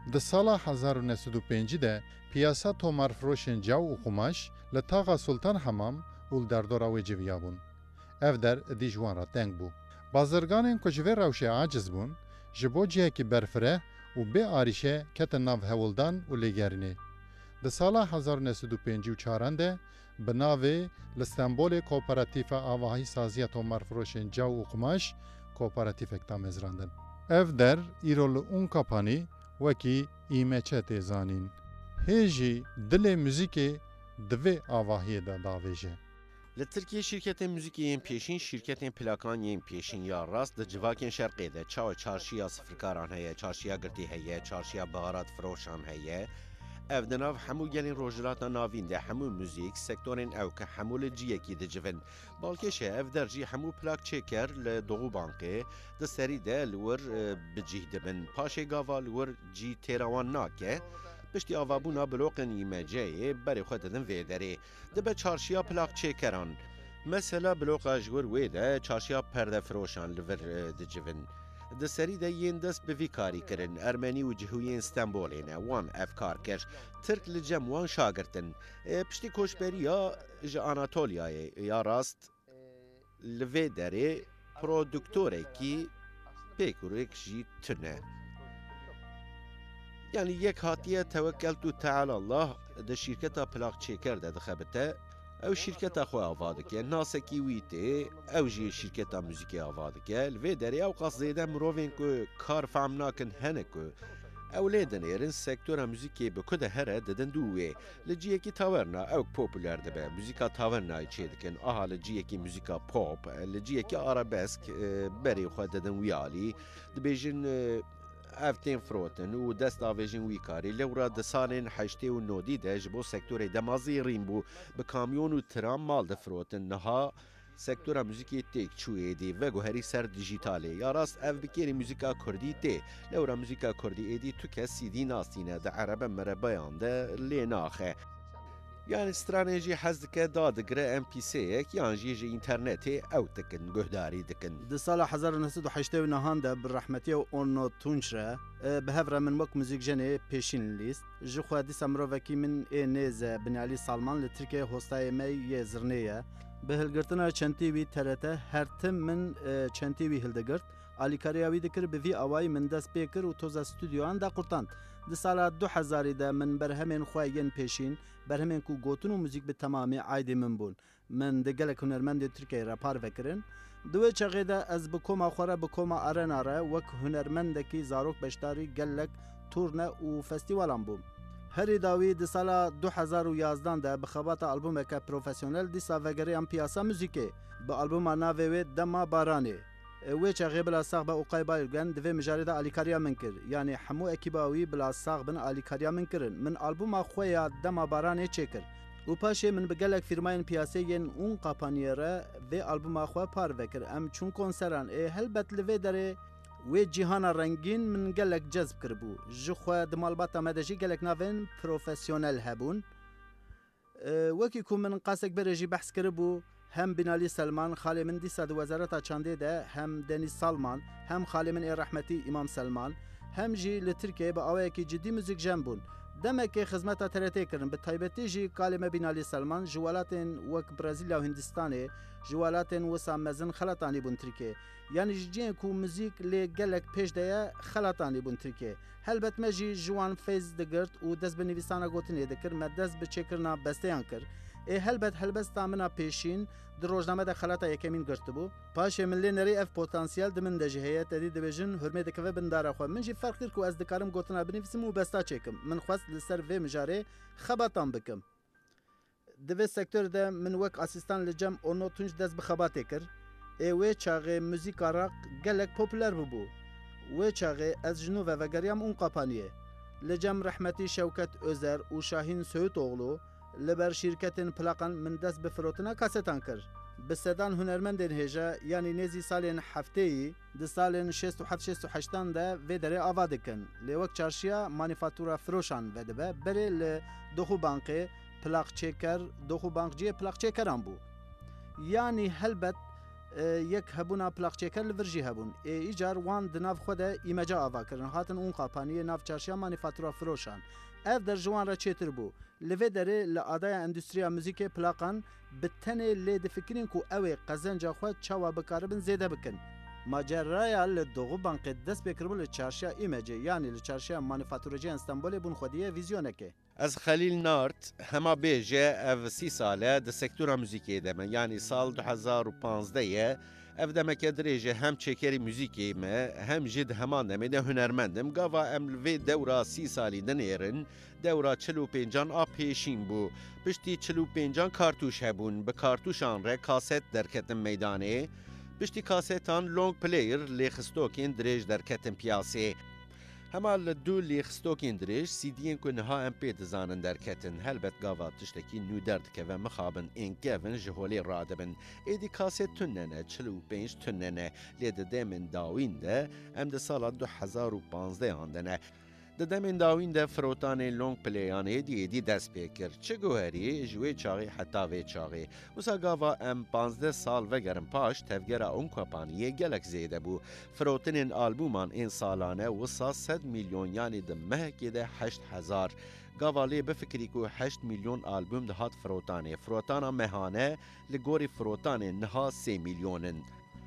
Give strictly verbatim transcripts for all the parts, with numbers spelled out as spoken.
Di sala hezar û ned û pêncî de piyasa tomarfiroşên caw û qumaş li taxa Sultan Hemam û li derdora wê civiya bûn. Ev der êdî ji wan re teng bû. Bazirganên ku ji vê rewşê aciz bûn, ji bo cihekî berfireh û bê arîşe ketin nav hewildan û lêgerînê. Di sala hezar û ned û pêncî û çaran de bi navê li Stenbolê Kooperatîfa Avahî Saziya Tomarfiroşên Caw û Qumaş Kooperatîfek da mezrandin. Ev der îro li Unkapanî wekî îmeçe tê zanîn. Hê jî dilê muzîkê di vê avahiyê de davêje. Li Tirkiye şirketên muzîkê yên pêşîn, şirketên plakan yên pêşîn ya rast di civakên şerqê de çawa çarşiya sifirkaran heye, çarşiya girtî heye, çarşiya biharat firoşan heye. Ev di nav hemû gelên rojhilata navîn de hemû muzîk sektorên ew ki hemû li ciyekî dicivin. Balkêşe ev der jî hemû plak çêker li Doğu Bankê di serî de li wir bicih dibin. Paşê gava li wir cî têra wan nake. Piştî avabûna blokên îmeceyê berê xwe didin vê derê. Dibe çarşiya plak çêkeran. Mesela bloka ji wir wê de çarşiya perdefiroşan li vir dicivin. Di serî de yên dest bi vî karî kirin. Ermenî û cihûyên Stenbolê ne wan ev kar kir. Tirk li cem wan şagirtin. Piştî koçberiya ji Anatolyayê ya rast li vê derê produktorekî pêkurek jî tune. Yani yek hatiye tewekkeltu tealallah di şirketa plak çêker de dixebite, ew şirketa xwe ava dike, nasekî wî tê, ew jî şirketa muzîkê ava dike, li vê derê ew qas zêde mirovên ku kar fehm nakin hene ku ew lê dinêrin sektora muzîkê bi ku de here didin dû wê. Li ciyekî taverna ew popüler dibe, muzîka tavernayê çê dikin, aha li ciyekî muzîka pop, li ciyekî arabesk berê xwe didin wî alî, dibêjin ev tên firotin û dest avêjin wî karî lewra di salên heştê û nodî de ji bo sektorê demazî rîn bû bi kamyon û tiran mal difirotin. Niha sektora muzîkê têk çû êdî veguherî ser dijîtalê. Ya rast ev bi kêrî muzîka Kurdî tê. Lewra muzîka Kurdî êdî tu kes sîdî nasîne di erebe merebeyan de lê naxe. Yani stranêjî hez dike da digire em pî sêyek yan jî ji înternetê ew dikin guhdarî dikin. Di sala hezar û ned û heştê û nihan de bi rehmetiya Onno Tunç re bi hev re min wek muzîkjenê pêşîn lîst. Ji xwe dîsa mirovekî min ê nêze Binalî Salman li Tirkiye hostayê me yê zirnê ye. Bi hilgirtina çentî wî T R T her tim min çentî wî hildigirt. Alîkariya wî dikir bi vî awayî min dest pê kir û toza stûdyoan de qurtand. Di sala du hezarî de min berhemên xwe yên pêşîn, berhemên ku gotin û muzîk bi temamî aydê min bûn. Min di gelek hunermendê Tirkiyeyê re par vekirin. Di wê çaxê de ez bi koma xwe re bi koma arena re wek hunermendekî zarok beşdarî gelek turne û festîwalan bûm. Herî dawî di sala du hezar û yazdan de bi xebata albûmeke profesyonel dîsa vegeriyan piyasa muzîkê. Bi albûma navê wê Dema Baranê. Wê çaxê bila sax be oqay bayûgen divê mijarê de alîkariya min kir. Yani hemû ekîba wî bila sax bin alîkariya min kirin. Min albûma xwe ya Dema Baranê çêkir. û paşê min bi gelek fîrmayên piyasê yên Unkapaniyê re vê albûma xwe par vekir. Em çûn konseran ê helbet li vê derê wê cîhana rengîn min gelek cezb kiribû. Ji xwe di malbata me de jî gelek navên profesyonel hebûn. Wekî ku min qasek berê jî behs kiribû, hem Binalî Selman, xalê min dîsa di wezareta çandê de hem Deniz Salman, hem xalê min ê rehmetî İmam Selman, hem jî li Tirkiyeyê bi awayekî cidî muzîkjen bûn. Demekê xizmeta T R T kirin, bi taybetî jî kalê me Binalî Selman ji welatên wek Brezîlya û Hindistanê ji welatên wisa mezin xelatanî bûn Tirkiye. Yani ji ciyên ku muzîk lê gelek pêş de ye xelatanî bûn Tirkiye. Helbet me jî ji wan fêz digirt û dest bi nivîsana gotinê dikir, me dest bi çêkirina besteyan kir. Ê helbet helbesta mina pêşîn di rojname de xelata yekemîn girtibû. Paşê min lê nerî ev potansiyel di min de jî heye tedî dibêjin hurmê dikeve bin dara xwe. Min jî ferq kir ku ez dikarim gotina binivîsim û besta çêkim. Min xwest li ser vê mijarê xebatan bikim. Di vê sektorê de min wek asîstan li cem Onno Tunç dest bi xebatê kir. Ê wê çaxê muzîka raq gelek popüler bibû. Wê çaxê ez ji nû ve vegeriyam Unkapaniyê. Li cem rehmetî Şewket Özer û Şahîn Söğütoğlu li ber şîrketên plakan min dest bi firotina kasetan kir. Bi sedan hunermendên hêja yanî nêzî salên hefteyî di salên şêst û heft şêst û heştan de vê derê ava dikin. Lê wek çarşiya manîfatura firoşan vedibe berê li Doğu Bankê plak çêker Doğu Bank ciyê plak çêkeran bû. Yani helbet یەک هەبوونا پلاقچێکە li vir jî hebûn. Ê îcar wan di nav xwe de îmeca ava kirin. Hatin ûn qapaniyê nav çarşiya manîfatura firoşan. Ev der ji wan re çêtir bû. Li vê derê li adaya endûstriya muzîkê plaqan bi tenê lê difikirin ku ew ê qezenca xwe çawa bikaribin zêde bikin. Maceraya li Doğubankê dest pê kiribû li çarşiya îmecê yanî li çarşiya manîfaturaciyên Stenbolê bûn xwediyê vîzyonekê. Ez Xelîl Nart hema bêje ev sî sale di sektora muzîkê de me yanî sal du hezar û panzdeyê ev demeke dirêje hem çêkerî muzîkê me hem jî di heman demê de hunermendim gava em li vê dewra sî salî dinêrin dewra çil û pêncan a pêşîn bû piştî çil û pêncan kartûş hebûn bi kartûşan re kaset derketin meydanê piştî kasetan long player lêxistokên dirêj derketin piyasê. Hema li du lêxistokên dirêj sîdiyên ku niha em pê dizanin derketin helbet gava tiştekî nû derdikeve mixabin ên kevin ji holê radibin. Êdî kaset tune ne çil û pênc tune ne lê di demên dawîn de em di sala du hezar û panzdeyan de ne. Di demên dawîn de firotanên long playan êdî êdî dest pê kir. Çi guherî ji wê çaxê heta vê çaxê. Wisa gava em panzdeh sal vegerin paş tevgera ew kompaniyê gelek zêde bû. Firotinên albûman ên salane wisa sed milyon yanî di mehekê de heşt hezar. Gava lê bifikirî ku heşt milyon albûm dihat firotanê. Firotana mehane li gorî firotanên niha sê milyonin.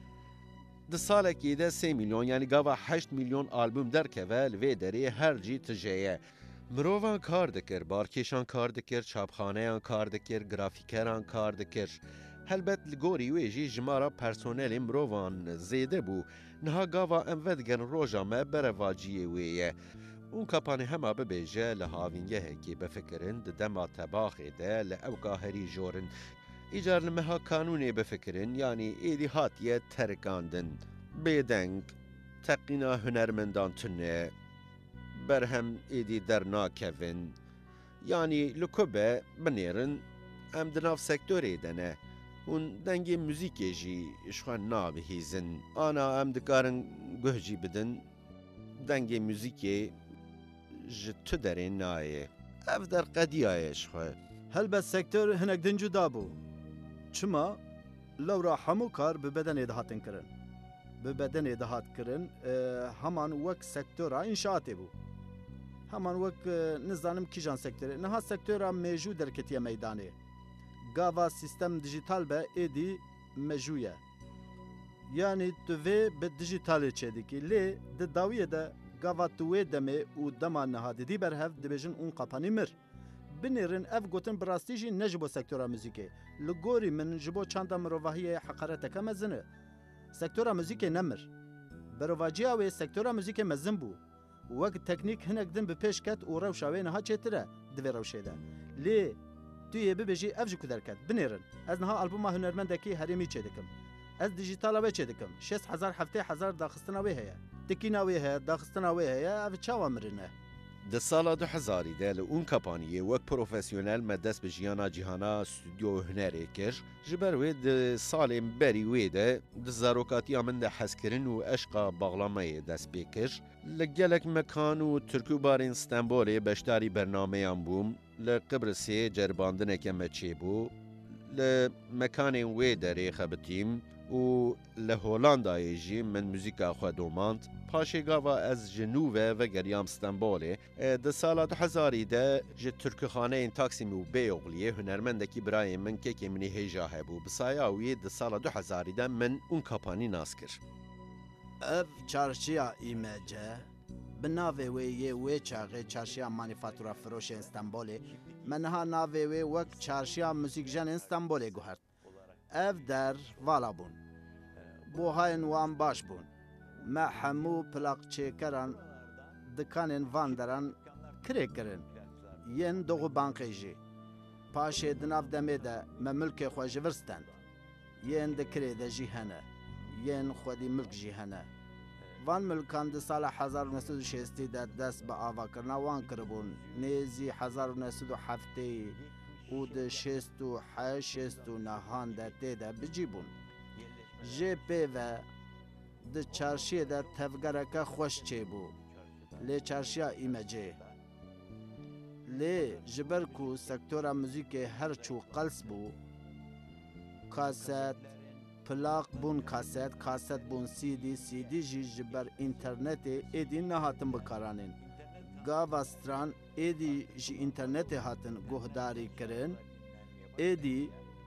Di salekî de sê milyon yanî gava heşt milyon albûm derkeve li vê derê her cî tijeye. Mirovan kar dikir, barkêşan kar dikir, çapxaneyan kar dikir, grafîkeran kar dikir. Helbet li gorî wê jî jimara personelê mirovan zêde bû. Niha gava em vedigerin roja me berevaciyê wê ye. Û kapanê hema bibêje li havîngehekê bifikirin di dema tebaxê de li ewka herî jorin. İcar li meha kanûnê bifikirin yanî êdî hatiye terikandin. Bêdeng, teqîna hunermendan tune, berhem êdî dernakevin. Yanî li ku be binêrin em di nav sektorê de ne. Hûn dengê muzîkê jî ji xwe nabihîzin. Ana em dikarin guh jî bidin, dengê muzîkê ji tu derê nayê. Ev der qediyaye ji xwe. Helbet sektör hinek din cuda bû. Çima lewra hemû kar bi bedenê de hatin kirin. Bi bedenê de hat kirin heman wek sektora înşaatê bû. Heman wek nizanim kîjan sektorê. Niha sektora mêjû derketiye meydanê. Gava sîstem dijîtal be êdî mejû ye. Yanî tu vê bi dijîtalê çêdikî lê di dawiyê de gava tu wê demê û dema niha didî berhev dibêjin ûn qapanî mir. Binêrin ev gotin bi rastî jî ne ji bo sektora muzîkê. Li gorî min ji bo çanda mirovahiyê heqareteke mezin e. Sektora muzîkê nemir. Berovaciya wê sektora muzîkê mezin bû. Wek teknîk hinek din bi pêş ket û rewşa wê niha çêtir e di vê rewşê de. Lê tu yê bibêjî ev ji ku derket. Binêrin. Ez niha albûma hunermendekî herêmî çê dikim. Ez dijîtala wê çê dikim. şêst hezar heftê hezar daxistina wê heye. Tikîna wê heye, daxistina wê heye, ev çawa mirin e. Di sala du hezarî de li ûn kapaniyê wek profesyonel me dest bi jiyana cîhana stûdyo hunerê kir, ji ber wê di salên berî wê de di zarokatiya min de hezkirin û eşqa baxlamayê dest pê kir. Li gelek mekan û tirkûbarên Stenbolê beşdarî bernameyan bûm, li Qibrısê ceribandineke me çêbû, li mekanên wê derê xebitîm û li Holandayê jî min muzîka xwe domand. Paşê gava ez ji nû ve vegeriyam Stenbolê. Di sala du hezarî de ji Tirkixaneyên Taksimê û Bêyoğliyê hunermendekî birayên min kekê minî hêja hebû. Bi saya wî di sala du hezarî de min ûn kapanî nas kir. Ev çarşiya îmece bi navê wê yê wê çaxê çarşiya manîfatura firoşên Stenbolê me niha navê wê wek çarşiya muzîkjenên Stenbolê guhert. Ev der vala bûn. Buhayên wan baş bûn. Me hemû plaqçêkeran dikanên van deran kirê kirin. Yên Doğubankê jî. Paşê di nav demê de me milkê xwe ji vir stend. Yên di kirê de jî hene. Yên xwedî milk jî hene. Van milkan di sala hezar û nesed û şêstî de dest bi avakirina wan kiribûn. Nêzî hezar û nesed û heftê û di şêst û heşt şêst û nehan de tê de bicîbûn. Jê pê ve di çarşiyê de tevgereke xweş çêbû. Lê çarşiya îmecê. Lê ji ber ku sektora muzîkê her çû qels bû, kaset, پلاق بون کاست کاست بون سی دی سی دی جی جبر اینترنت ایدی نهاتن بکارانین گاوا ستران ایدی جی اینترنت هاتن گهداری کرن ایدی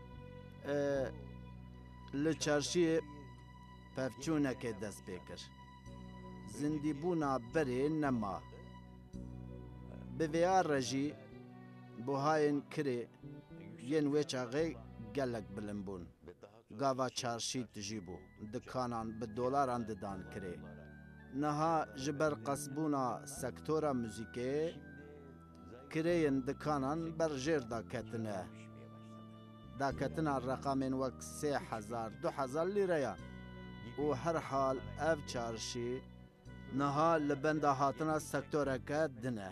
لچارشی پفچونک دست بکر زندی بونا بری نما به ویار رجی بوهاین کری ین وچاقی گلک بلنبون گاوا چارشی تجیبو دکانان به دولاران ددان کری نها جبر قصبونا سکتورا موزیکی کرین دکانان بر جیر دا کتنه دا کتنه رقمین وک سه هزار دو هزار لیره و هر حال اف چارشی نها لبنده هاتنا سکتورا که دنه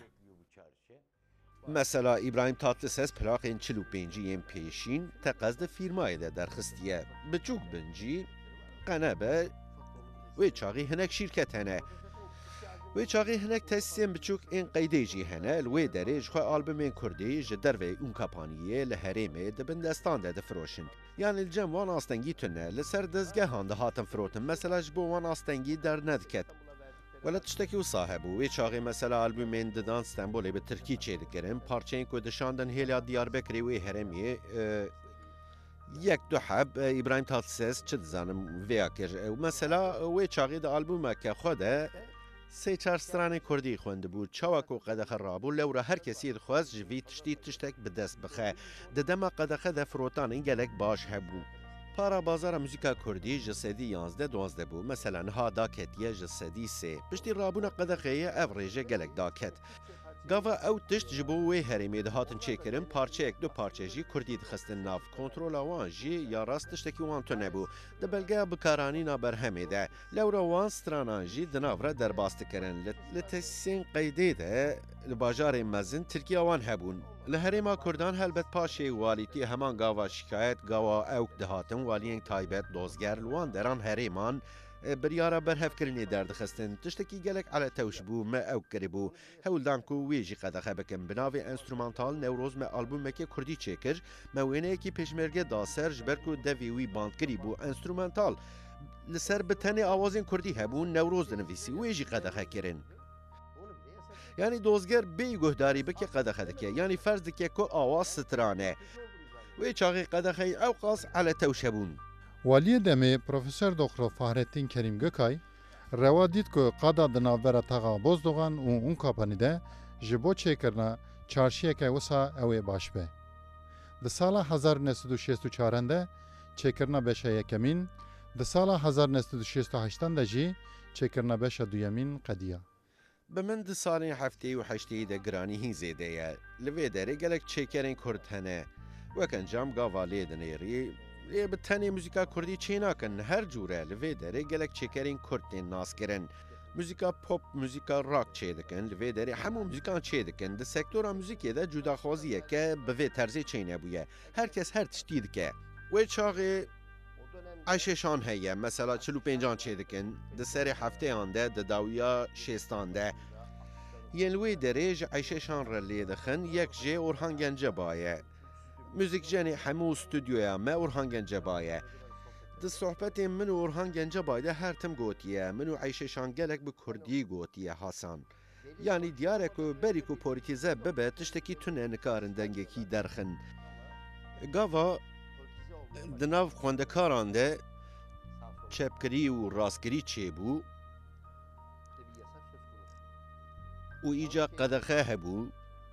مثلا ابراهیم تاتلسس پلاقین چلو پنجی ام پیشین تقصد فیرمای ده درخستیه بچوک بنجی قنبه و چاقی هنک شرکت هنه و چاقی هنک تسیم بچوک این قیده جی هنه الوی درج خواه آلبومین کردی جدر و اون کپانیه لحریمه ده بندستان ده فروشن یعنی الجم وان آستنگی تنه لسر دزگه هانده هاتن فروتن مثلا جبو وان آستنگی در ندکت ولی تشتکی و صاحبو و چاقی مثلا آلبومین ددان استنبولی به ترکی چه دکرم پارچین که دشاندن هیلیا دیار بکری و هرمیه یک دو حب ابراهیم تاتلسس چه دزانم ویا کر و مثلا و چاقی ده آلبومه که خوده سه چهار سترانه کردی خونده بود چاوکو قدخ رابو لورا هر کسی دخواست جوی تشتی تشتک به دست بخه ددما قدخه ده فروتان این گلک باش هبو پارا بازار موزیکا کردی جسدی یازده دوازده بو مثلا ها داکتیه جسدی سه پشتی رابونا قدخه افریجه گلک داکت گاوا او تشت جبو وی هریمی ده هاتن چه کرن پارچه یک دو پارچه جی کردی دخستن ناف کنترول وان جی یا راست تشتکی وان تو نبو ده بلگه بکارانی نابر همه ده لورا وان سترانان جی دناورا در باست کرن لتسین قیده ده لباجار مزن ترکیه وان هبون لهریما کردان هلبت پاشه والیتی همان گاوا شکایت گاوا اوک ده هاتن والین تایبت دوزگر لوان دران هریمان بریارا برهف کرنی درد خستن تشتکی گلک علی توش بو ما او کربو هول دانکو ویجی قدخه بکن بناوی انسترومانتال نوروز ما آلبوم که کردی چکر موینه کی پشمرگه داسر جبرکو دوی وی باند کری بو انسترومانتال لسر بتنی آوازین کردی هبون نوروز دنویسی ویجی قدخه کرن یعنی دوزگر بی گهداری بکی قدخه دکه یعنی فرض دکه که آواز سترانه وی چاقی قدخه اوقاس علی توش هبون والی دمی پروفسور دکتر فهرتین کریم گکای روا دید که قادا دناوره تاقا بزدوغان و اون کپانی ده جبو چه کرنا چارشیه که وسا اوی باش به. ده سال هزار و نهصد و شصت و چهار ده چه کرنا بشه یکمین، ده سال هزار و نهصد و شصت و هشت ده جی چه کرنا بشه دویمین قدیه. به من ده سالین هفته و هشته ده گرانی هین زیده یه لوی داره گلک چه کرن کرد هنه وکن جام گاوالی دنیری لی به تنی موزیکا کردی چی نکن هر جوره لوی داره گلک چه کرین کردین ناس کرن موزیکا پاپ موزیکا راک چه دکن لوی داره همون موزیکا چه دکن ده سکتورا موزیکی ده جدا خوازیه که به وی طرزی چه نبویه هر کس هر تشتی دکه و چاقی عششان هیه مثلا چلو پنجان چه دکن ده سر هفته آنده ده داویا شیستان ده ینلوی داره جه عششان را لی دخن یک جه اورهان گنجه بایه موزیک جنی همو استودیویا ما اورهان گنجه بایه ده صحبت من اورهان گنجه بایده هر تم گوتیه منو عیششان گلک به کردی گوتیه حسن یعنی دیاره که بری که پوریتیزه ببه تشتکی تونه نکارن دنگه کی درخن گاوا دناو خوندکاران ده چپکری و راستگری چه بو و ایجا قدخه هبو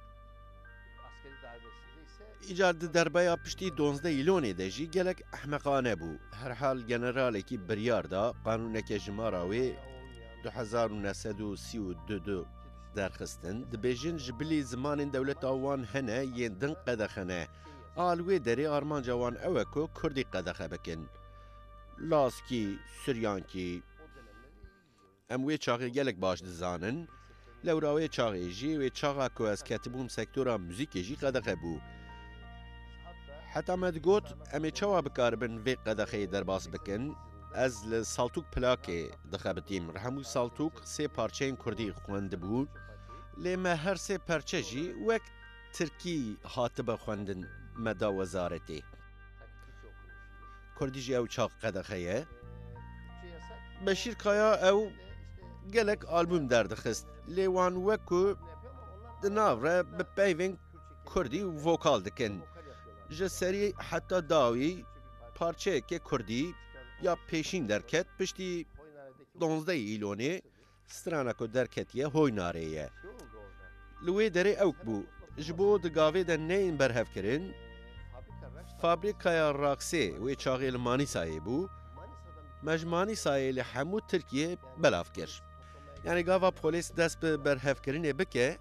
ایجاد دربایا پشتی دونزده ایلونی ده جی گلک احمقانه بو هر حال جنرالی که بریار دا قانون که جماراوی دو هزار و نهصد و سی و دو دو درخستن ده بیجن جبلی زمان دولت آوان هنه یندن قدخنه آلوی دری آرمان جوان اوکو کردی قدخه بکن لاسکی سریانکی اموی چاقی گلک باش دزانن لوراوی چاقی جی و چاقا که از کتبوم سکتورا موزیکی جی قدخه بو حتی مدگوت امی چوا بکاربن وی قدخه در باس بکن از لسالتوک پلاکه دخبتیم رحمو سالتوک سه پارچه کردی خوانده بود لیمه هر سه پارچه جی وک ترکی هاتبه خواندن مدا وزارتی کوردی جی او چاق قدخیه بشیر کایا او گلک آلبوم دردخست لیوان وکو دناوره به پیوین کردی وکال دکن جسری حتی داوی پارچه که کردی یا پیشین درکت پشتی دونزده ایلونی سترانکو درکتیه هوی ناریه لوی دره اوک بو جبو دگاوه ده نین برهف کرن فابریکای راکسی و چاقی لمانی سایه بو مجمانی سایه لحمو ترکیه بلاف کرد یعنی گاوا پولیس دست به برهف کرنه بکه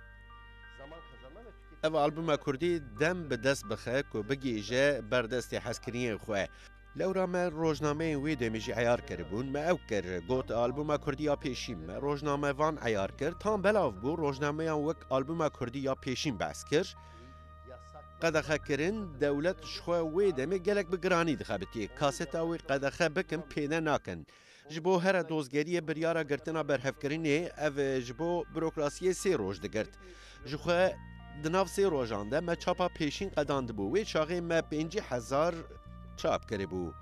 او آلبوم کردی دم به دست بخه که بگی جه بردست حسکرین خواه لورا ما روزنامه وی دمیجی عیار کربون ما او کر گوت آلبوم کردی یا پیشیم ما روزنامه وان عیار کر تام بلاف بو روزنامه وک آلبوم کردی یا پیشیم بس کر قدخه کرن دولت شخوا وی دمی گلک بگرانی دخبتی کاست اوی قدخه بکن پیدا ناکن جبو هر دوزگری بریارا گرتنا برهف کرنه او جبو بروکراسی سی روز دگرت جخوا دناف سی روزانده ما چاپا پیشین قداند بو وی چاقی ما پینجی هزار چاپ کری بو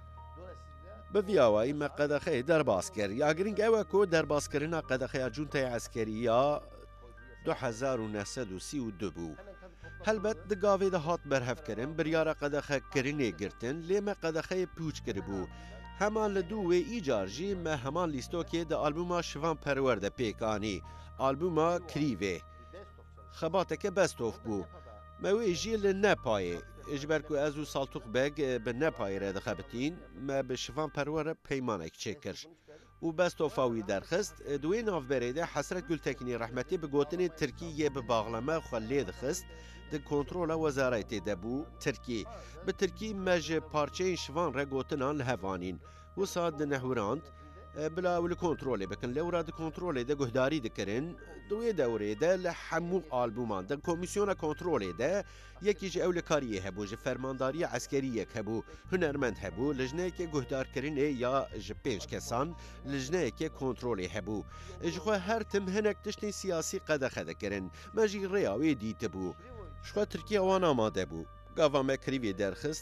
به ویاوی ما قدخه درباس کر یا گرینگ اوه کو درباس کرنا قدخه جونتای عسکری یا دو هزار و نهصد و سی و دو بو هلبت دگاوی ده هات برهف کرن بریارا قدخه کرنه گرتن لی ما قدخه پوچ کری بو همان لدوه ایجار جی ما همان لیستو که ده آلبوما شوان پرورده پیکانی آلبوما کریوه خباته که بستوف بو موی جیل نپایه اجبر که از او سالتوق بگ به نپایه را دخبتین ما به شوان پروره پیمانک چکر و بستوفاوی درخست دوی ناف بریده حسرت گلتکنی رحمتی به گوتن ترکیه به باغلمه خلی دخست ده کنترول وزارت دبو ترکی به ترکی مج پارچه شوان را گوتنان لهوانین و ساد ده نهوراند بلا اول کنترل بکن لورا ده کنترل ده گهداری دکرن دوی دوره ده لحمو آلبومان ده کمیسیون کنترل ده یکی جه اول کاریه هبو جه فرمانداری عسکری یک هبو هنرمند هبو لجنه که گهدار کرنه یا جه پنج کسان لجنه که کنترل هبو جخوا هر تم هنک تشتین سیاسی قدخه دکرن مجی ریاوی دیت بو شخوا ترکیه وان آماده بو گاوا مکریوی درخست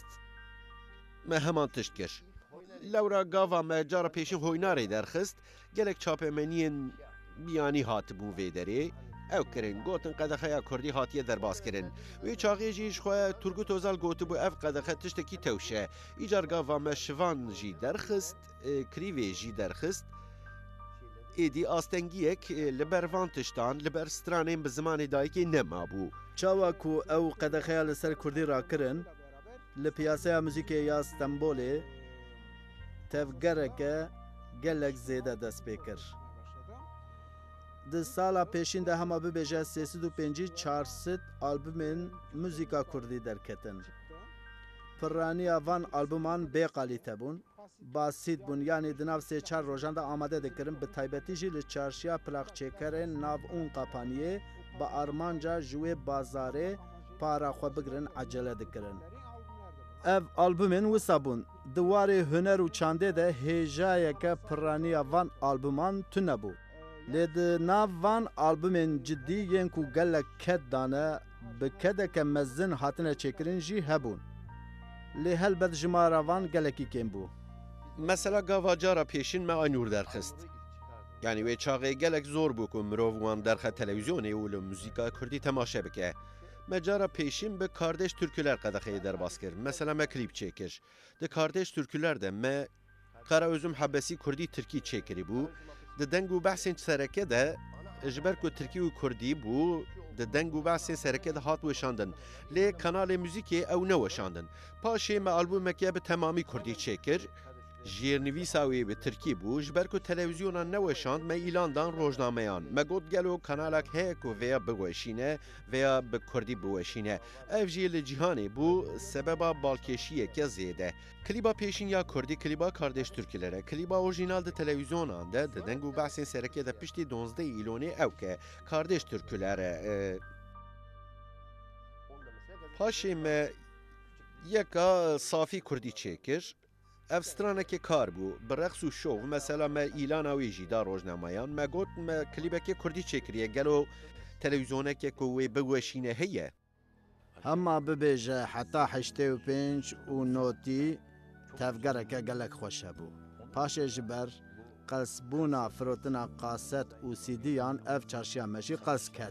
ما همان تشت کش لورا گاوا ما جارا پیشین هویناری درخست گلک چاپمنین بیانی هات بو ویدری او کرن گوتن قدخه یا کردی هاتیه درباس کرن وی چاقی جیش خواه ترگو توزال گوتو بو اف قدخه تشتکی توشه ایجار گاوا ما شوان جی درخست کریوی جی درخست ایدی آستنگیک لبروان تشتان لبر سترانین به زمان دایکی نما بو چاوا کو او قدخه لسر کردی را کرن لپیاسه موزیک یا استنبول تفگرکه گلک زیده دست بکر ده سالا پیشین ده همه ببیجه سیصد و پنجی چهارصد آلبومین موزیکا کردی درکتن پرانی وان آلبومان بی قالیته بون باسید بون یعنی دناف سه چار روزان ده آماده دکرن به تایبتی جی لچارشیا پلاک چکر ناو اون قاپانیه با آرمانجا جوی بازاره پارا خو بگرن عجله دکرن ev albümên wisa bûn di warê huner û çandê de hêjayeke piraniya van albûman tune bû lê di nav van albûmên ciddî yên ku gelek ket dane bi kedeke mezin hatine çêkirin jî hebûn lê helbet ji mara van gelekî kêm bû mesela gava cara pêşîn me aynûr derxist yani wê çaxê gelek zor bû ku mirov wan derxe televizyonê û li muzîka kurdî temaşe bike me cara pêşîn bi kardeş türküler qedexeyê derbas kir mesela me klîp çêkir di kardeş türküler de me qara özüm hebesî kurdî tirkî çêkirî bû di deng û behsên sereke de ji ber ku tirkî û kurdî bû di deng û behsên sereke de hat weşandin lê kanalê muzîkê ew neweşandin paşê me albûmeke bi temamî kurdî çêkir jêrnivîsa wê bi tirkî bû ji ber ku televîzyonan neweşand me îlandan rojnameyan me got gelo kanalek heye ku vêya biweşîne vêya bi kurdî biweşîne ev jî li cîhanê bû sebeba balkêşiyeke zêde klîba pêşîn ya kurdî klîba kardeş türkülere klîba orjînal di televîzyonan de di deng û behsên serekê de piştî donzdehê îlonê ew ke kardeş türkülere paşê me yeka safî kurdî çêkir ev stranekê kar bû bi reqs û şov mesela me îlana wê jî da rojnamayan me got me klîbekê kurdî çêkiriye gelo televizyonekê ku wê biweşîne heye hema bibêje heta heştê û pênc û notî tevgereke gelek xweş hebû. Paşê ji ber qelsbûna firotina qaset û sîdiyan ev çarşiya me jî qels ket.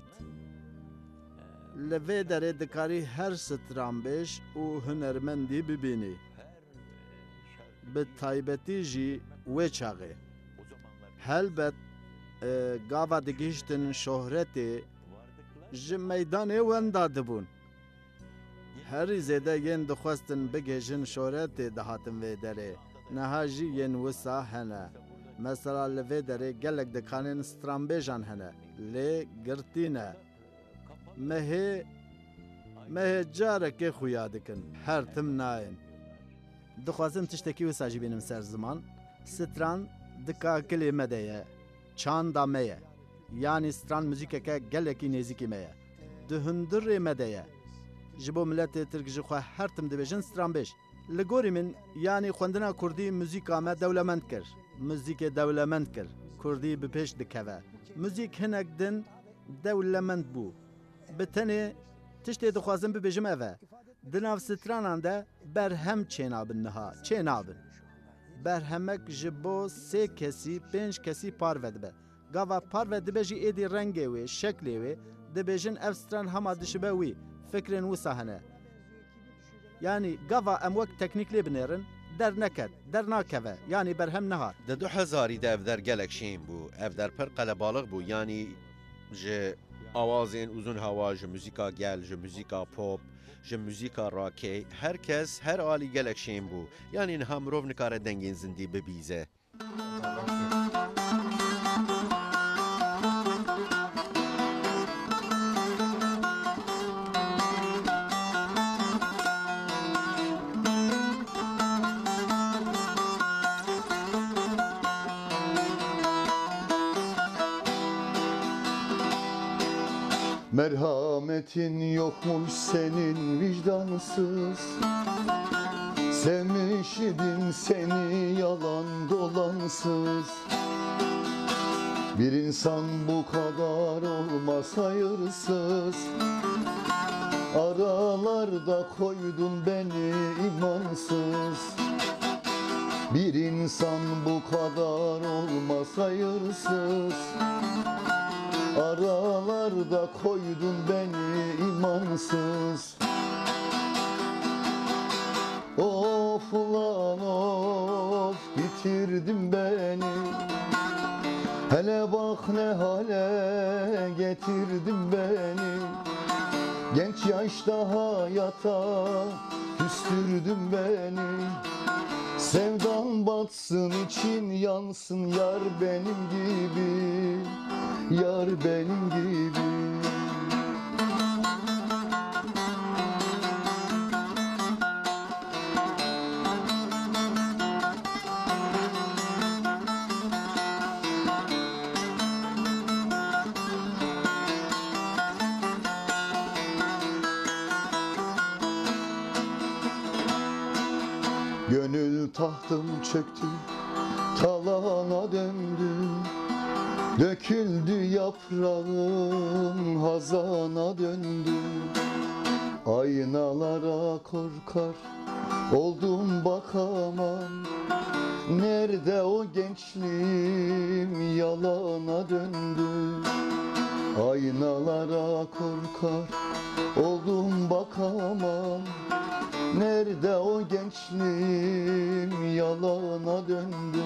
Li vê derê dikarî her stranbêj û hunermendî bibînî. Bi taybetî jî wê çaxê. Helbet gava digihîştin şohretê ji meydanê wenda dibûn. Herî zêde yên dixwestin bigêjin şohretê dihatin vê derê. Niha jî yên wisa hene. Mesela li vê derê gelek dikanên stranbêjan hene. Lê girtî ne. Mehê mehê carekê xuya dikin. Her tim nayên. Dixwazim tiştekî wisa jî bînim ser ziman. Stran dika kilê me de ye. Çanda me ye. Yani stran müzîkeke gelekî nêzîkî me ye. Di hundirê me de ye. Ji bo miletê Tirk ji xwe her tim dibêjin stranbêj. Li gorî min yanî xwendina Kurdî müzîka me dewlemend kir. Müzîkê dewlemend kir. Kurdî bi pêş dikeve. Müzîk hinek din dewlemend bû. Bi tenê tiştê dixwazim bibêjim ev e. Di nav stranan de berhem çênabin niha. Çênabin. Berhemek ji bo sê kesî pênc kesî parve dibe. Gava parve dibe jî êdî rengê wê, şeklê wê dibêjin ev stran hema dişibe wî. Fikrên wisa hene. Yani gava em wek teknîklê binêrin, derneket, dernakeve. Yani berhem nehar. Di du hezarî de ev der gelek şên bû. Ev der pir qelebalix bû. Yani ji awazên uzun hewa, ji müzîka gel, ji müzîka pop, ji müzîka rakê, herkes her alî gelek şên bû. Yani niha mirov nikare dengên zindî bibîze. Merhametin yokmuş senin vicdansız. Sevmiş idim seni yalan dolansız. Bir insan bu kadar olmaz hayırsız. Aralarda koydun beni imansız. Bir insan bu kadar olmaz hayırsız. Aralarda koydun beni imansız. Of ulan of bitirdin beni. Hele bak ne hale getirdin beni. Genç yaşta hayata küstürdün beni. Sevdan batsın için yansın yar benim gibi. Yar benim gibi. Gönül tahtım çöktü, talana döndü. Döküldü yaprağım, hazana döndü. Aynalara korkar oldum bakamam. Nerede o gençliğim, yalana döndü. Aynalara korkar oldum bakamam. Nerede o gençliğim, yalana döndü.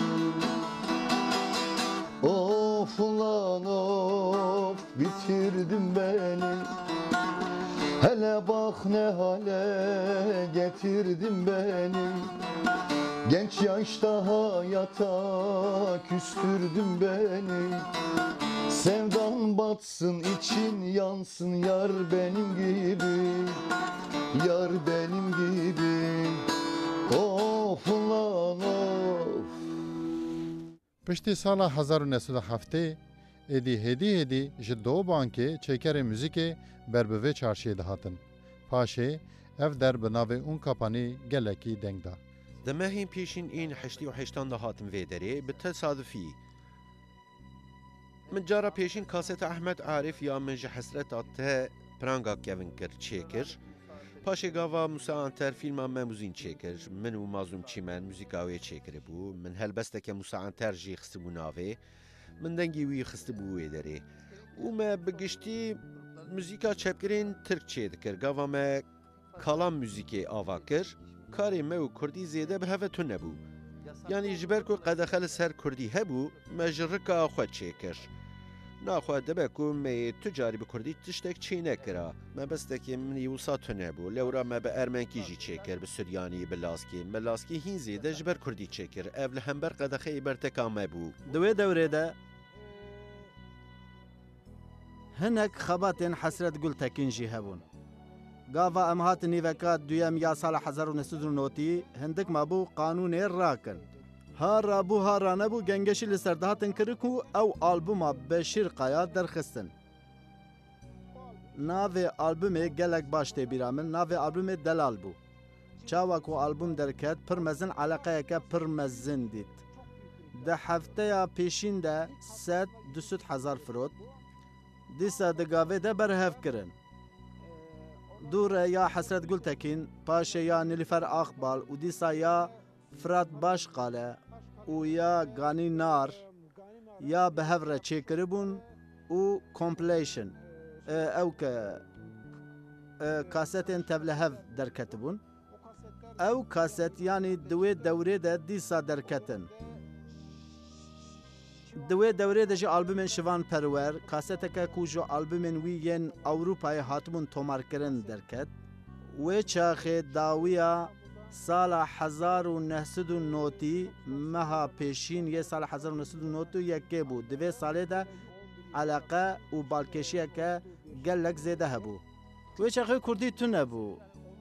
Of ulan of bitirdin beni. Hele bak ne hale getirdin beni. Genç yaşta hayata küstürdün beni. Sevdan batsın için yansın yar benim gibi. Yar benim gibi. Of ulan of. Piştî sala hezar û neh sed û heftê êdî hêdî hêdî ji do bankê çêkerê muzîkê ber bi vê çarşiyê dihatin. Paşê ev der bi navê Unkapanî gelekî deng da. Di mehên pêşîn ên heştî û heştan de hatin vê derê bi tesadüfî. Min cara pêşîn kaseta Ehmed Arif ya min ji hesreta te pranga kevin kir çêkir. پاشێ گاوا موساعانتەر فیلما me muzîn çêkir min û mazlûm çîmen muzîka wê çêkiribû min helbesteke Musaanter jî xistibû navê min dengî wî xistibû wê derê û me bi giştî muzîka çepkirên Tirk çê dikir gava me kalan muzîkê ava kir karê me û Kurdî zêde bi heve tune nebû yanî ji ber ku qedexe li ser Kurdî hebû me ji rika xwe çêkir naxwe dibe ku me yê tu carî bi Kurdî tiştek çê nekira mebestekê min î wisa tune bû lewra me bi ermenkî jî çêkir bi Suryanî bi Laskî me Laskî hîn zêde ji ber Kurdî çêkir ev li hember qedexeyê berteka me bû Di wê dewrê de hinek xebatên Hesret Gultekin jî hebûn. Gava em hatin nîveka duyem ya sala hezar û neh û notî hindik mabû qanûnê rakin. Ha rabû ha ranebû gengeşî li ser dihatin kirin û ew albûma Beşîr Qaya derxistin. Navê albûmê gelek baş tê bîra min, navê albûmê Delal bû. Çawa ku albûm derket pir mezin eleqeyeke pir mezin dît. Di hefteya pêşîn de sed du sed hezar firot, dîsa di gavê de berhev kirin. Dûre ya Hesret Gultekin, paşê ya Nilîfer Axbal û dîsa ya Firat Başqale û ya Ganî Nar ya bi hev re çêkiribûn û compilation ew ke kasetên tevlehev derketibûn. Ew kaset yanî di wê dewrê de dîsa derketin. Di wê dewrê de jî albûmên Şivan Perwer, kaseteke ku ji albûmên wî yên Ewropayê hatibûn tomarkirin derket. Wê çaxê dawiya sala hezar û neh sed û notî meha pêşîn yê sala hezar û neh sed û notî yekê bû. Di vê salê de eleqe û balkêşiyeke gelek zêde hebû. Wê çaxê Kurdî tune bû.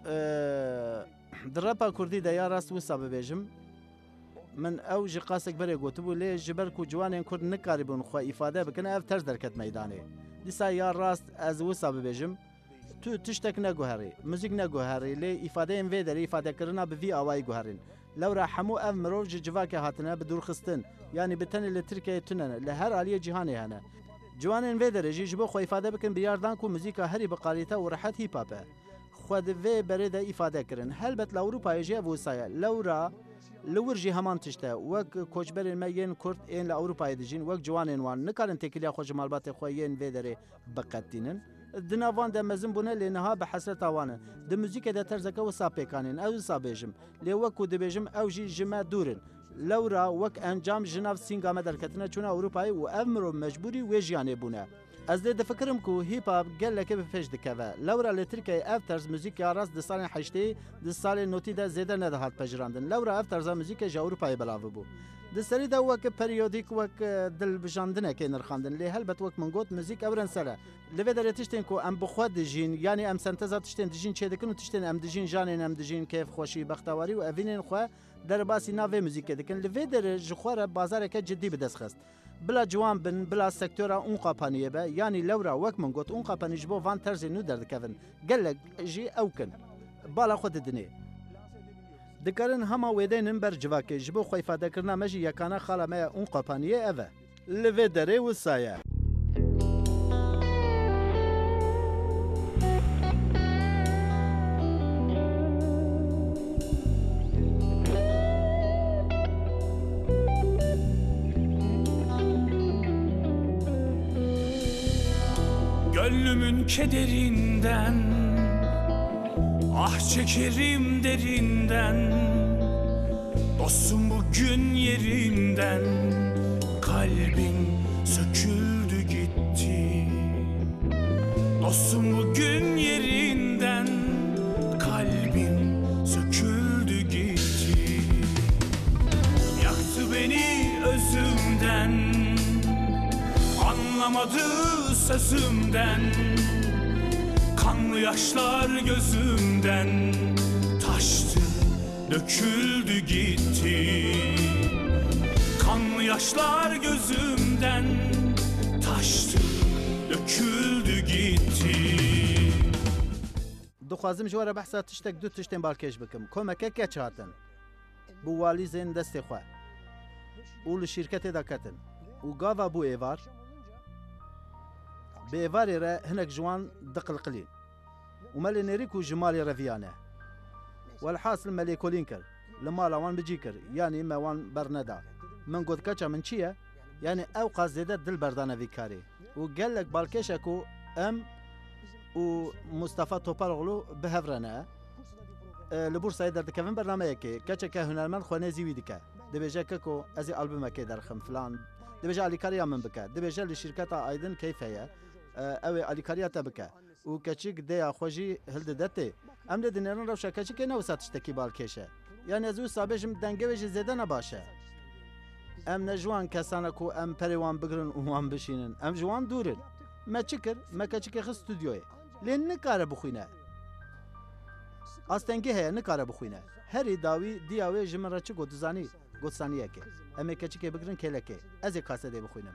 Di repa Kurdî de ya rast wisa bibêjim, min ew ji qasek berê gotibû lê ji ber ku ciwanên Kurd nikaribûn xwe îfade bikin ev ters derket meydanê. Dîsa ya rast ez wisa bibêjim, tu tiştek neguherî, müzik neguherî lê îfadeyên vê derê îfadekirina bi vî awayî guherîn. Lewra hemû ev mirov ji civakê hatine bi dûrxistin, yanî bi tenê li Tirkiyeyê tune li her aliyê cîhanê hene. Ciwanên vê derê jî ji bo xwe îfade bikin biyar dan ku muzîka herî bi qalîte û rehet hîp-hop e. Xwe di vê berê de îfade kirin. Helbet li Ewropayê jî ev wisa ye. Lewra li wir jî heman tişte wek koçberên me yên Kurd ên li Ewropayê dijîn wek ciwanên wan nikarin têkiliya xwe ji malbatê xwe yên vê derê biqetînin. Di navan de mezin bûne lê niha bi hesreta wan e. Di muzîkê de terzeke wisa pêkanîn ew wisa bêjim. Lê wek ku dibêjim ew jî ji me dûrin. Lewra wek encam ji nav sînga me derketine çûne Ewropayê û ev mirov mecbûrî wê jiyanê bûne. Ez dê difikirim ku hîp-hop gelekê bi pêş dikeve. Lewra li Tirkiyeyê ev terz muzîk ya rast di salên heştê di salên notî de zêde nedihat pejirandin. Lewra ev terza muzîkê ji Ewropayê belavî bû. Di serî de wek periyodîk wek dilbijandinekê nirxandin lê helbet wek min got muzîk ewren sere. Li vê derê tiştên ku em bi xwe dijîn yanî em senteza tiştên dijîn çê dikin û tiştên em dijîn janên em dijîn kêfxweşî bextewarî û evînên xwe derbasî navê muzîkê dikin. Li vê derê ji xwe re bazareke cidî bi dest xist. Bila ciwan bin bila sektora û qapaniyê be yanî lewra wek min got û qapanî ji bo van terzên nû derdikevin. Gelek jî ew kin. Bala xwe didinê. Dikarin hema wêdeynin ber civakê ji bo xwe îfadekirina me jî yekana xala me ya û qapaniyê ev e. Li vê derê wisa ye. Gönlümün kederinden ah çekerim derinden dostum bugün yerinden kalbim söküldü gitti dostum bugün yerinden kalbim söküldü gitti yaktı beni özümden anlamadı sözümden kanlı yaşlar gözümden taştı döküldü gitti kanlı yaşlar gözümden taştı döküldü gitti. Dixwazim ji we re behsa tiştek du tiştên balkêş bikim. Komekek keç hatin. Bu walîzên destê xwe. û li şîrketê de ketin. û gava bû êvar. Bi êvarê re hinek ji wan diqilqilîn. ومالي نريكو جمالي رفيانه والحاصل مالي كولينكر لما لوان بجي كر يعني موان برندا من قد كاتشا من چيه يعني اوقات زيادة دل بردانه في كاري وقال لك بالكشكو ام ومصطفى توبالغلو بهفرنا أه لبورصة در دكفن برنامه يكي كاتشا كهنرمن خوانه زيوي دكا دبيجا كاكو ازي ألبوم كي درخم فلان دبيجا اليكاريا من بكا دبيجا لشركة ايضا كيف هي او اليكاريا تبكا وكاتشيك ديا خوجي هلد دتي ام لدنيرن روشا كاتشيك نوسات تشتكي بالكيشه يعني ازو صابجم دنگويج زيده نباشه ام نجوان كسانكو ام بريوان بگرن وان بشينن ام جوان دورن ما چكر ما كاتشيك خ استوديو لين نكاره بخوينه استنگه هي نكاره بخوينه هري داوي دياوي جمره چ گودزاني گودسانيه كي ام كاتشيك بگرن كلكه از كاسه دي بخوينم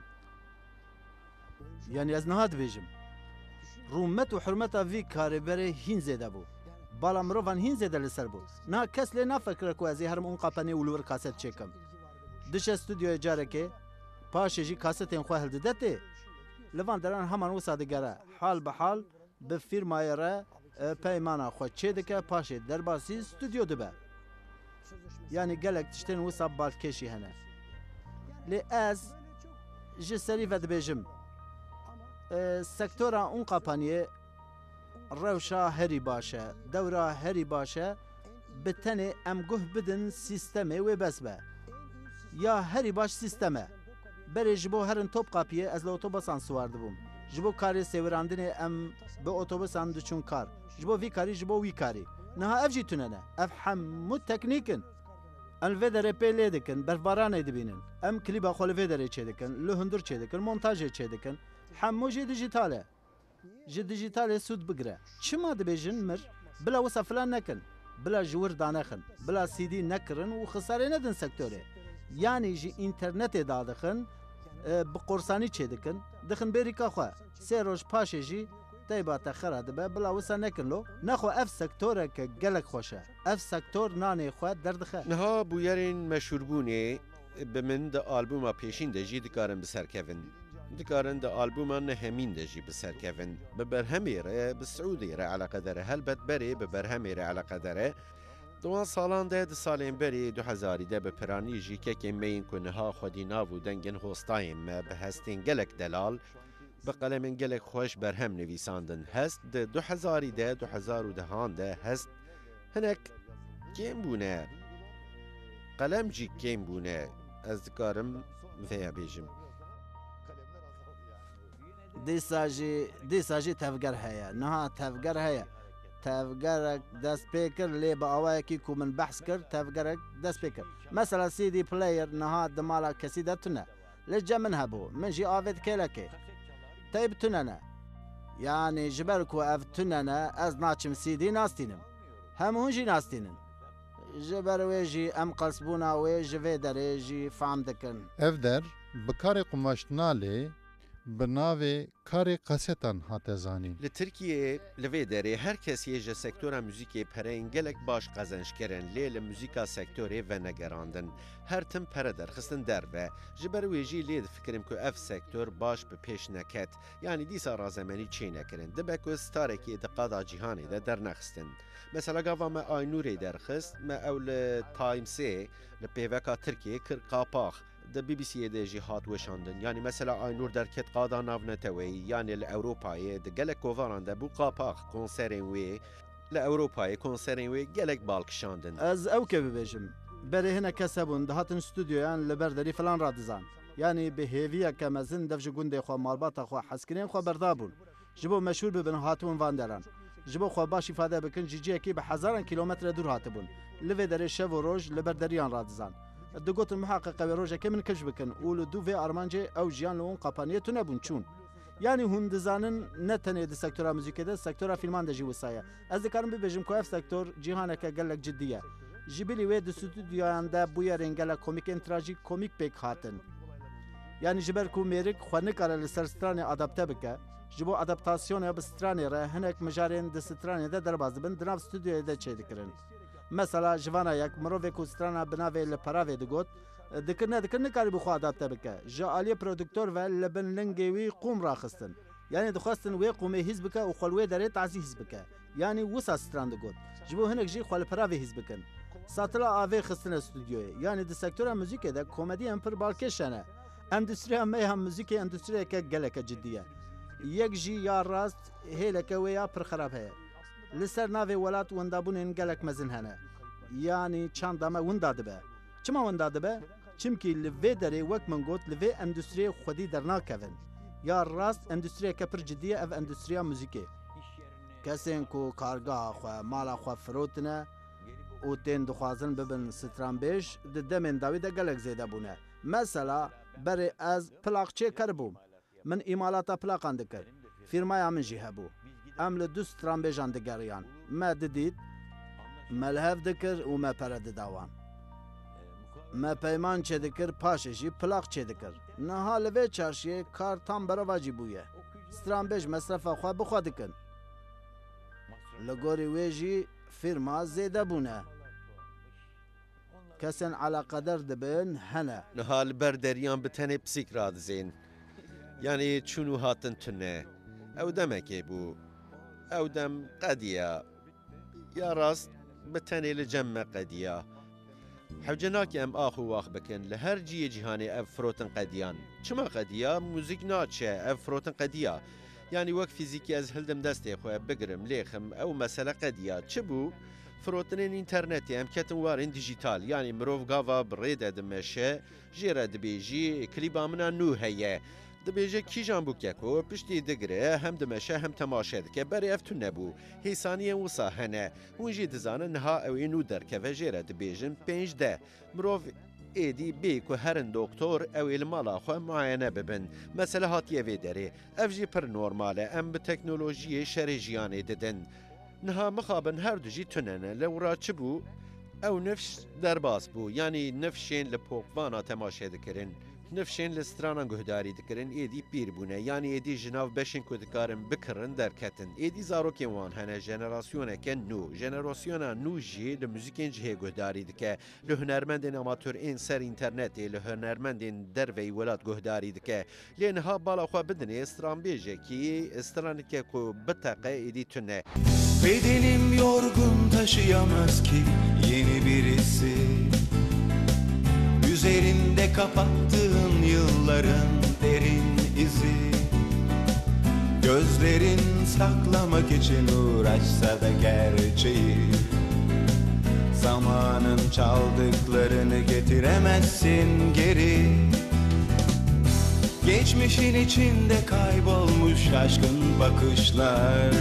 يعني از نهاد بيجم رومت و حرمتا في كاربره هين زيده بو بالا مروفان هين زيده لسر بو نا کس لی نفکر کو ازی هرم اون قاپنی ولور کاست چکم دش استودیو جارکه پاش جی کاست ان خو هل دته لوان دران همان وسا دگره حال به حال به فیرمای را پیمانا خو چدکه پاش درباسی استودیو دبه يعني قالك تشتين وسا بالكشي هنا لی از جسري فد بيجم سکتورا اون قاپنیه روشا هری باشه دورا هری باشه بتنه ام گوه بدن سیستمه و بس به یا هری باش سیستمه بره جبو هرن توپ قاپیه از لوتوباسان سوارده بوم جبو کاری سیوراندنه ام به اتوباسان دچون کار جبو وی کاری جبو وی کاری نها افجی توننه اف حمو تکنیکن الفيدر بيلي دكن بربارانه دبينن ام كليبا خول فيدر چدكن لهندر چدكن مونتاج چدكن حمو جي ديجيتاله جي ديجيتال سود بگره چما دبيجن مر بلا وسا فلان نكن بلا جور دانخن بلا سي دي نكرن و خساره ندن سکتوره يعني جي انترنت دادخن بقرصاني چدكن دخن بريكا خو سيروش پاش جي تيبا تخرا دبا بلا وسا نكن لو نخو اف سکتوره که گلک خوشه اف سکتور نانه خو دردخه نها بویرین مشهور بونه بمن د آلبوما پیشین د جی دکارن بسرکفن دکارن د آلبوما نهمین د جی بسرکفن ببرهمی ره بسعودی ره علاقه داره هلبت بری ببرهمی ره علاقه داره دوان سالان ده د سالین بری دو هزاری ده بپرانی جی که که مین کنه ها خودی ناو دنگن هستایم به هستین گلک دلال بقلم گلک خوش برهم نویساندن هست د دو هزاری ده دو هزار و دهان ده هست هنک کم بونه قلم جی کم بونه از دکارم ویا بیجم دی ساجی دی ساجی تفگر هيا نها تفگر هيا تفگر دست پیکر لی با آوای کی کو من بحث کر تفگر دست پیکر مثلا سی دی پلایر نها دمالا کسی دتونه لجا من هبو من جی آفید کلکه تایب توننه يعني جبركو افتننا از ناچم سی دی ناستینم همون جی ناستینن جبر ویجی ام قلسبونا ویجی ویدره جی فهم دکن اف در بکار قماش ناله بناوی کار قصتان هاته زانین لترکیه لوی داره هر کسی جه سکتورا موزیکی پرین گلک باش قزنش کرن لیل موزیکا سکتوری و نگراندن هر تم پره درخستن در و جبر ویجی لید فکرم که اف سکتور باش به پیش نکت یعنی دیسا رازمانی چی نکرن دبکو ستارکی دقادا جیهانی ده در نخستن مثلا گاوا ما آینوری درخست ما اول تایمسی لپیوکا ترکیه کر قاپاخ د بی بی سی د جهات وشاندن يعني مثلا اينور در کت قادا نافنتوي يعني لاوروباي د گلک کوفاران د بو قاپاخ کنسرن وی لاوروباي کنسرن وی گلک بالک شاندن از او که ببیجم بره هنا کسبون دهاتن استودیویان لبردری فلان رادزان يعني بهيفيا كمزن دفج گونده خو مالبات خو حسكرين خو بردابون جبو مشهور ببن هاتون واندران جبو خو باش ifade بكن جيجي کی به هزاران کیلومتر دور هاتبون لوی در شو روج لبردریان رادزان دقوت المحققة بروجة كمن كش بكن ولو دو في أرمانجي أو جيان لون قابانية تنبون چون يعني هند زانن نتنه د سکتورا موزیک ده سکتورا فیلمان ده جی وسایه از دکارم ببیجم که اف سکتور جهانه که گلک جدیه جبلی و د استودیوان ده بویا رنگلا کومیک انتراژی کومیک پک هاتن يعني جبر کو میرک خو نه کار لسر ستران ادابته بکه جبو ادابتاسیون به ستران ره هنک مجارین د ستران ده درباز بن دراب استودیو ده چه دکرن مثلا جوانا یک مروه کو ستران بناوی لپراوی دگوت دکرنه دکرنه کاری بخو ادابته بکه جالی پرودکتور و لبن لنگوی قوم راخستن يعني دخواستن وی قومي حزبك و خلوی داره تعزی حزبك یعنی وسا ستران دگوت جبو هنک جی خال پراوی هیز بکن ساتلا آوی خستن استودیوی یعنی د سکتور موزیک ده کمدی هم پر بالکشنه اندستری هم هم موزیک اندستری که گلک جدیه یک جی یا راست هیلک و یا پر خراب هه لسر ناوی ولات وندابون ان گلک مزن هنه یعنی چند دامه ونداده به چما ونداده به چمکی لوی دری وک من گوت لوی اندستری خودی درنا کون یا راست اندستری که پر جدیه اف اندستری موزیکی کسین کو کارگاه خو مالا خو فروتنه او تین دخوازن ببن سترانبیش د دمن داوی د گلک زیده بونه مثلا بری از پلاقچه کربوم من ایمالاتا پلاقان دکر فیرمای من جی هبو ام لدو سترانبیجان دگریان ما ددید ملهف دکر و ما پرد داوان ما پیمان چه دکر پاشه جی پلاق چه دکر نها لوی چارشیه کار تام برا واجی بویه سترانبیج مصرف خوا بخوا دکن لگوری ویجی فیرما زیده بونه کسن علا قدر دبن هنه نهال بردریان بتنه پسیک راد زین یعنی چونو هاتن تنه او دمکی بو او دم قدیه یا راست بتنه لجمع قدیه حوجناکی ام آخو واخ بکن لهر جی جهانی اف فروتن قدیان چما قدیه موزیک ناچه اف فروتن قدیه یعنی وەک فیزیکی ئەس هەلدەم دەستێ خۆی بگرم لێخم ئەو مەسەلە قەدیە چ بوو فرۆتنین ئینتەرنێتی ئەم کەتم وارین دیژیتال یعنی مرۆڤ گاوا بڕێدە دمەشە ژێرە دەبێژی کلیبا منە نو هەیە دەبێژە کیژان بووکەکۆ پشتی دەگرێ هەم دمەشە هەم تەماشە دکە بەرێ ئەفتون نەبوو هیسانیە وسا هەنە هونژی دزانن نها ئەوێ نو دەرکەوە ژێرە دەبێژن پێنج دە مرۆڤ ایدی بیک و هرن دکتر او المالا خو معاینه ببن مثلا هاتیه وی داره افجی پر نورماله ام به تکنولوژی شرجیانه ددن نها مخابن هر دوجی تننه لورا چبو او نفس درباس بو یعنی نفشین لپوکوانا تماشه دکرن نفشین لسترانا گهداری دکرن ایدی پیر بونه یعنی ایدی جناو بشین کدکارن بکرن درکتن ایدی زاروکی وان هنه جنراسیونه که نو جنراسیونه نو جی لموزیکین جه گهداری دکه لهنرمندین اماتور این سر اینترنتی لهنرمندین دروی ولاد گهداری دکه لینها بالا خواه بدنه استران بیجه کی استران که کو بتقه ایدی تونه Bedenim yorgun taşıyamaz ki yeni birisi Üzerinde kapattığın yılların derin izi Gözlerin saklamak için uğraşsa da gerçeği Zamanın çaldıklarını getiremezsin geri Geçmişin içinde kaybolmuş şaşkın bakışlar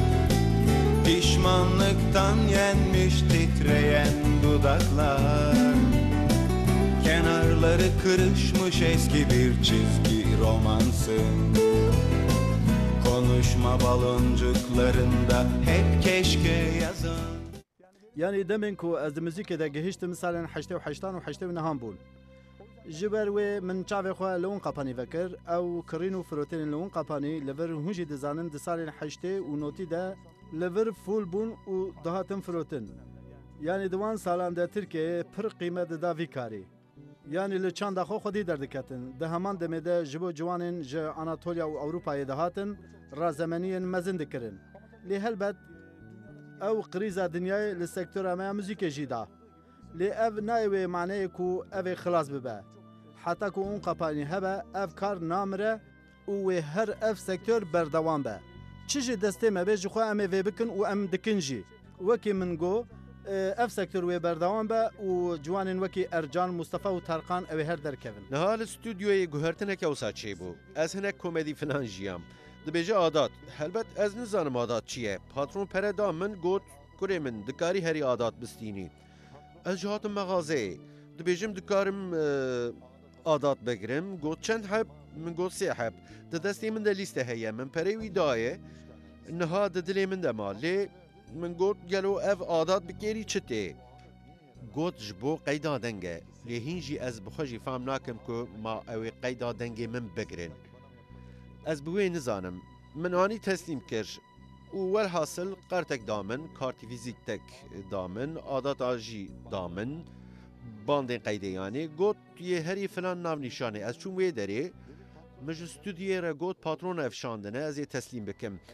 Pişmanlıktan yenmiş titreyen dudaklar Kenarları kırışmış eski bir çizgi romansın Konuşma baloncuklarında hep keşke yazan Yani demin ku az müzik de gehişti mesela haşte ve haştan ve haşte ve naham bul جبر و من چاوی خو لون قپانی وکر او کرینو فروتین لون قپانی لور هونجی دزانن د سال هشته او نوتی ده لور فول بون او دهاتن فروتین یعنی دوان سالان ده ترکیه پر قیمت ده ویکاری یعنی لچان خو خودی دردکتن ده همان دمده جبو جوانن ج اناتولیا او اروپای دهاتن را زمانین مزند کرن لی هلبت او قریزه دنیای لسکتور ما موزیک جیدا لی اف نایوی معنی کو اف خلاص ببه حتی کو اون قپانی هبه اف کار نامره و هر اف سکتور بردوام به چیجی دسته مبه جخوا ام وی بکن و ام دکنجی وکی من گو اف سکتور وی بردوام به و جوانین وکی ارجان مصطفی و ترقان او هر در کون نهال استودیوی گوهرتنه که اوسا چی بو از هنه کمدی فلان جیام دبیجه عادات هلبت از نزانم عادات چیه پاترون پردا من گوت کره من دکاری هری عادات بستینی از جهات مغازه دبیجم دکارم عادات بگیرم گوت چند حب من گوت سه حب دستی من ده لیسته هیه من پریوی دایه نها دلی من ده مالی من گوت گلو اف عادات بگیری چته گوت جبو قیدا دنگه لیهینجی از بخوشی فهم ناکم که ما اوی قیدا دنگه من بگیرن از بوی نزانم من آنی تسلیم کرش اول حاصل قرتك دامن كارتي فيزيك تك دامن عادات آجي دامن باندين قيدي يعني قوت يهري فلان ناو نشانه از چون وي داري مج استوديو را قوت پاترون افشاندنه از تسليم بكم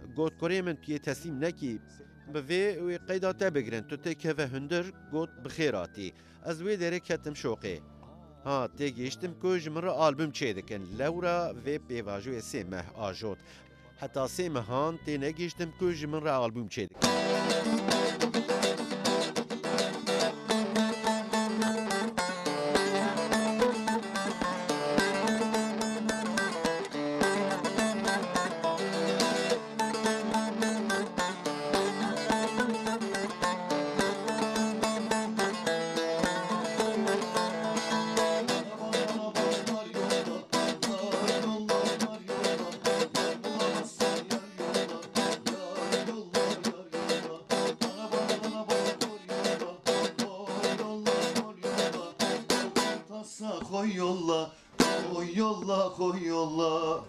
گوت کوری من توی تسلیم نکی بوی و قیدا تا بگرن تو تی که هندر گوت بخیراتی از وی داره کتم شوقی ها تی گیشتم که جمر آلبوم چه دکن لورا و بیواجو سه مه آجود حتی سه مهان تی نگیشتم که جمر آلبوم چه دکن Koy yolla, koy yolla, koy yolla.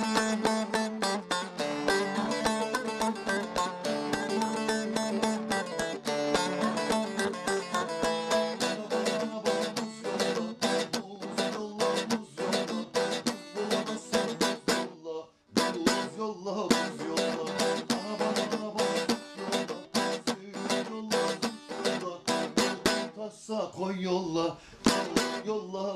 Koy yolla, yolla.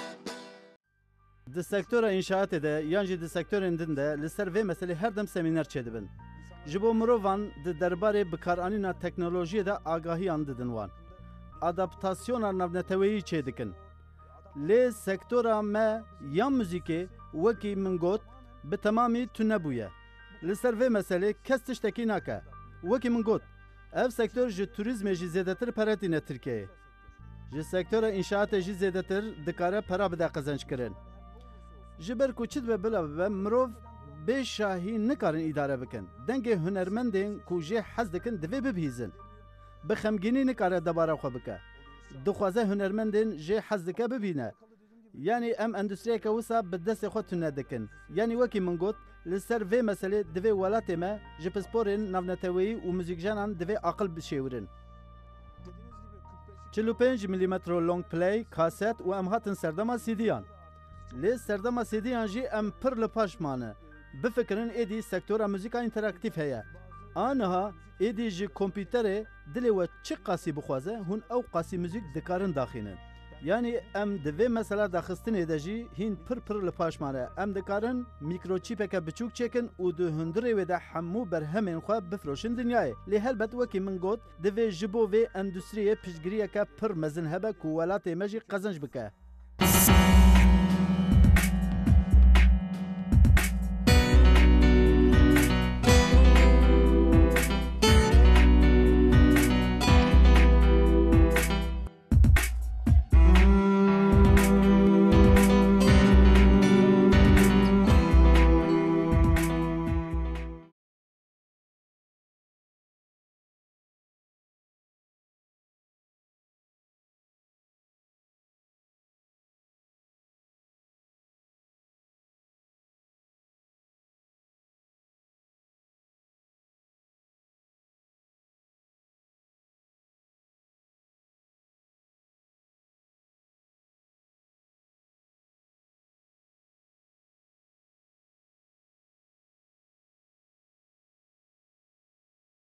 Di sektora inşaatê de yan jî di sektorên din de li ser vê meselê her dem semîner çêdibin. Ji bo mirovan di derbarê bikaranîna teknolojiyê de agahiyan didin wan. Adaptasyona navneteweyî çê dikin. Lê sektora me yan muzîkê wekî min got bi temamî tu nebûye. Li ser vê meselê kes tiştekî nake. Wekî min got, ev sektor ji turizmê jî zêdetir peretîne Tirkiyeyê. Ji sektora înşaatê jî zêdetir dikare pera bide qezençkirin. Ji ber ku çi dibe bila bibe mirov bê şahî nikarin îdare bikin. Dengê hunermendên ku jê hez dikin divê bibihîzin. Bi xemgînî nikare debara xwe bike. Dixwaze hunermendên jê hez dike bibîne. Yani em endüstriyeke wisa bi destê xwe tune dikin. Yani wekî min got li ser vê meselê divê welatê me ji pisporên navneteweyî û muzîkjanan divê aqil bişêwirin. çil û pênc milîmetro long play, kaset û em hatin serdema sîdiyan. Lê serdema sêdiyan jî em pir li paş mane. Bifikirin êdî sektora muzîka interaktif heye. Aniha êdî ji kompîterê dilê we çi qasî bixwaze hûn ew qasî muzîk dikarin daxînin. Yani em di vê mesela daxistinê de jî hîn pir pir li paş mane. Em dikarin mîkroçîpeke biçûk çêkin û di hundirê wê de hemû berhemên xwe bifroşin dinyayê. Lê helbet wekî min got divê ji bo vê endüstriyê piştgiriyeke pir mezin hebe ku welatê me jî qezenc bike.